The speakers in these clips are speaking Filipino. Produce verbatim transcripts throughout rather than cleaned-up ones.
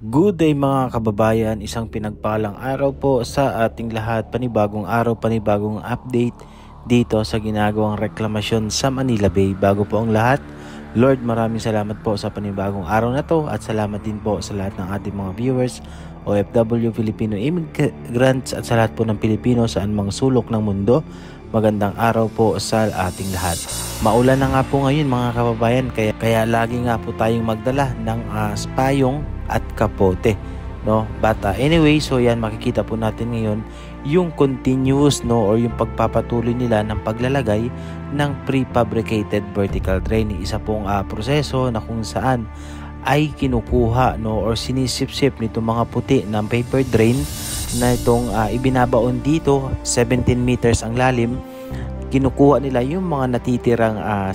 Good day mga kababayan, isang pinagpalang araw po sa ating lahat. Panibagong araw, panibagong update dito sa ginagawang reklamasyon sa Manila Bay. Bago po ang lahat, Lord, maraming salamat po sa panibagong araw na to at salamat din po sa lahat ng ating mga viewers, O F W, Filipino immigrants at sa lahat po ng Pilipino saan mang sulok ng mundo. Magandang araw po sa ating lahat. Maulan na nga po ngayon mga kababayan, kaya, kaya lagi nga po tayong magdala ng uh, payong at kapote, no? But uh, anyway, so yan, makikita po natin ngayon yung continuous, no, or yung pagpapatuloy nila ng paglalagay ng prefabricated vertical drain. Isa pong uh, proseso na kung saan ay kinukuha, no, or sinisip-sip nito mga puti ng paper drain na itong uh, ibinabaon dito, seventeen meters ang lalim. Kinukuha nila yung mga natitirang uh,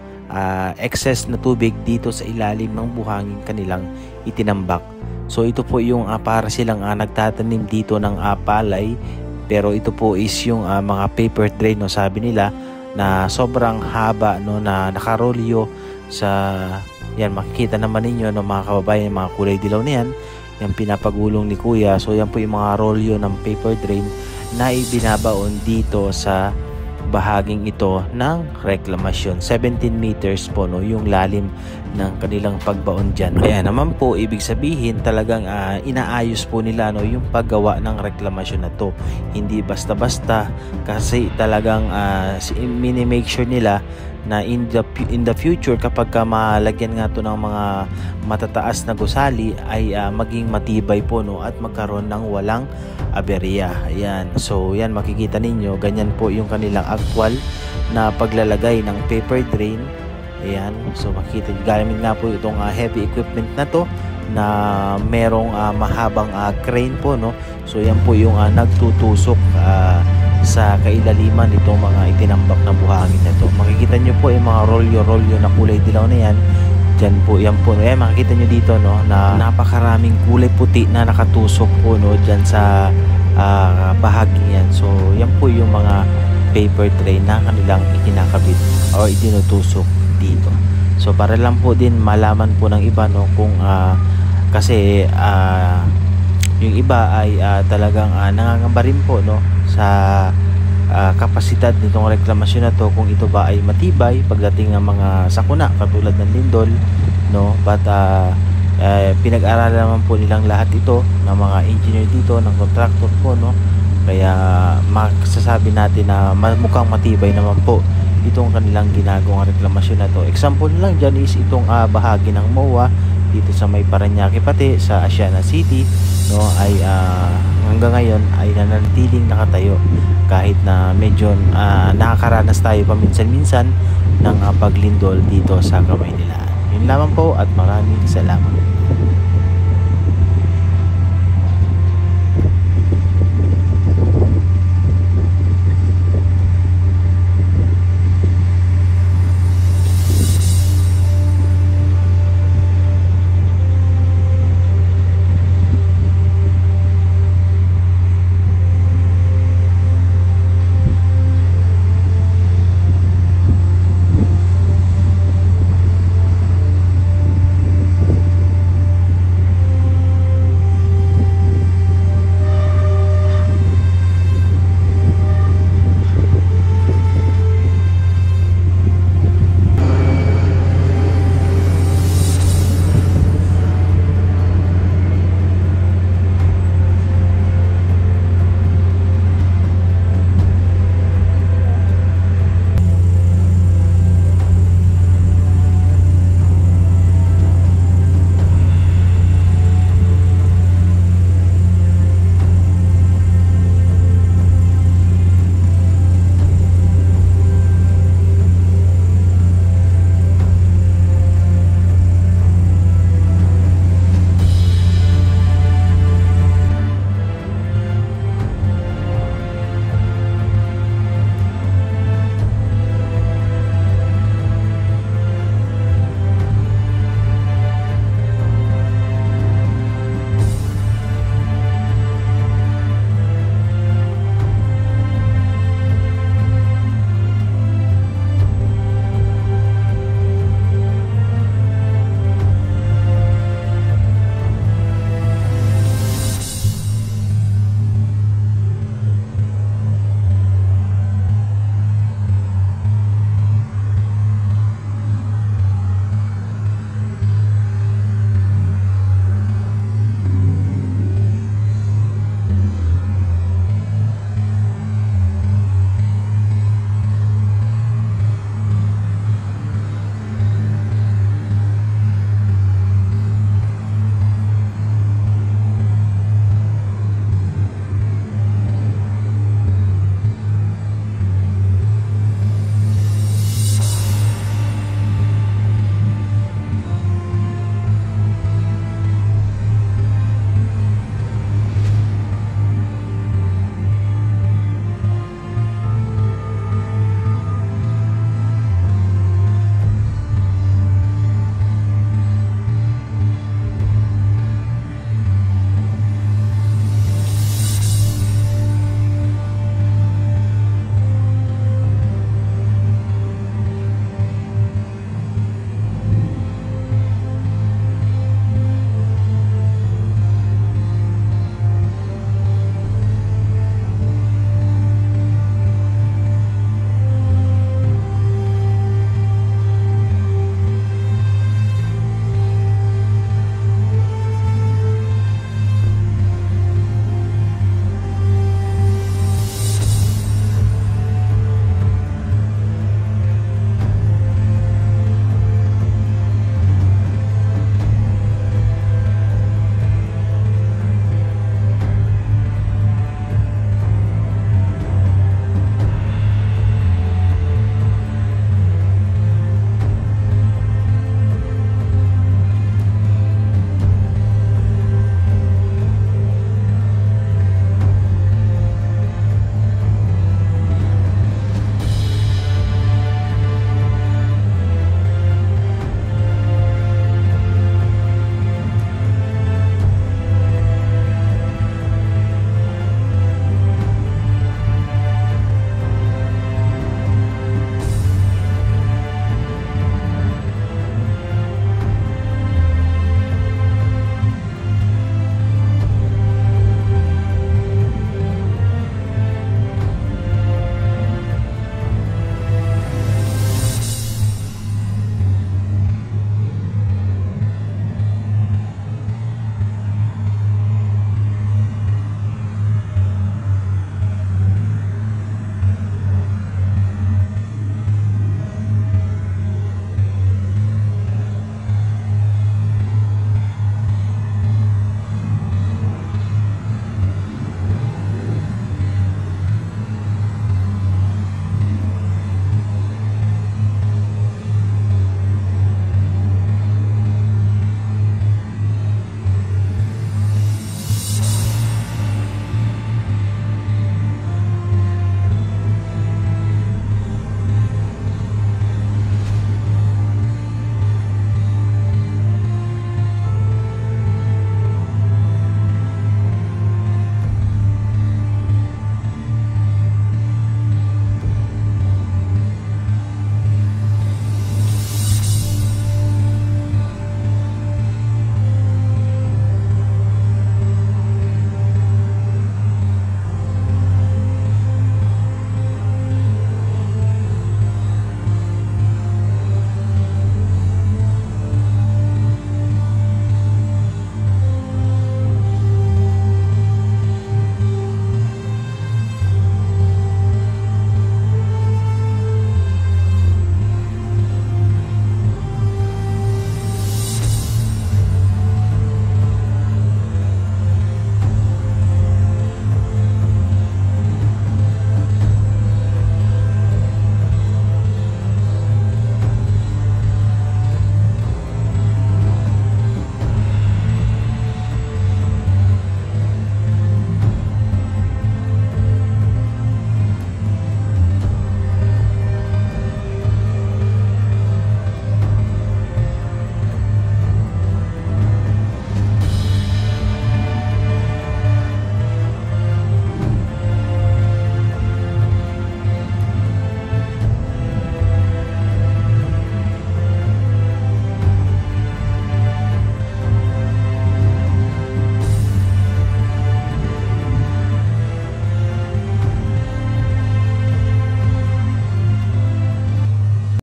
uh, excess na tubig dito sa ilalim ng buhangin kanilang itinambak. So ito po yung uh, para silang uh, nagtatanim dito ng uh, palay, pero ito po is yung uh, mga paper drain, no, sabi nila na sobrang haba, no, na nakarolyo sa yan. Makikita naman ninyo, no, mga kababayan, mga kulay dilaw na yan, yung pinapagulong ni Kuya. So yan po yung mga rolyo ng paper drain na ibinabaon dito sa bahaging ito ng reklamasyon. seventeen meters po, no, yung lalim ng kanilang pagbaon dyan. Kaya naman po, ibig sabihin talagang uh, inaayos po nila, no, yung paggawa ng reklamasyon na to. Hindi basta-basta, kasi talagang uh, mini-make sure nila na in the, in the future, kapag ka malagyan nga to ng mga matataas na gusali, ay uh, maging matibay po, no, at magkaroon ng walang aberya. Ayan. So yan, makikita ninyo, ganyan po yung kanilang actual na paglalagay ng paper drain. Ayan. So makikita, gamit nga po itong uh, heavy equipment na to na merong uh, mahabang uh, crane po, no. So yan po yung uh, nagtutusok uh, sa kailaliman nitong mga itinambak na buhangin na to. Makikita nyo po yung mga rolyo-rolyo na kulay dilaw na yan. Diyan po, yan po. Eh, makikita nyo dito, no, na napakaraming kulay puti na nakatusok po, no, dyan sa uh, bahaging yan. So yan po yung mga paper tray na kanilang ikinakabit o itinutusok dito. So para lang po din malaman po ng iba, no, kung uh, kasi uh, yung iba ay uh, talagang uh, nangangamba rin po, no, sa uh, kapasidad nitong reklamasyon na to, kung ito ba ay matibay pagdating ng mga sakuna katulad ng lindol, no. But uh, uh, pinag-aralan naman po nilang lahat ito ng mga engineer dito, ng contractor po, no. Kaya masasabi natin na mukhang matibay naman po itong kanilang ginagawang reklamasyon na to. Example lang dyan is itong uh, bahagi ng M O A dito sa may Parañaque pati sa Asiana City, no, ay uh, hanggang ngayon ay nananatiling nakatayo kahit na medyo uh, nakakaranas tayo paminsan-minsan ng uh, paglindol dito sa Kamaynilaan. Yun lamang po at maraming salamat.